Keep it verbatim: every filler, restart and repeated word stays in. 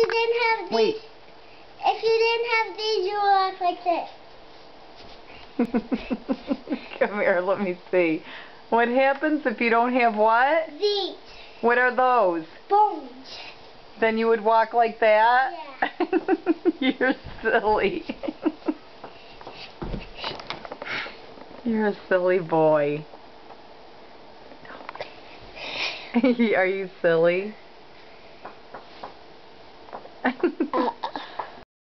didn't have these, Wait. if you didn't have these, you would walk like this. Come here, let me see. What happens if you don't have what? These. What are those? Bones. Then you would walk like that? Yeah. You're silly. You're a silly boy. Are you silly? uh,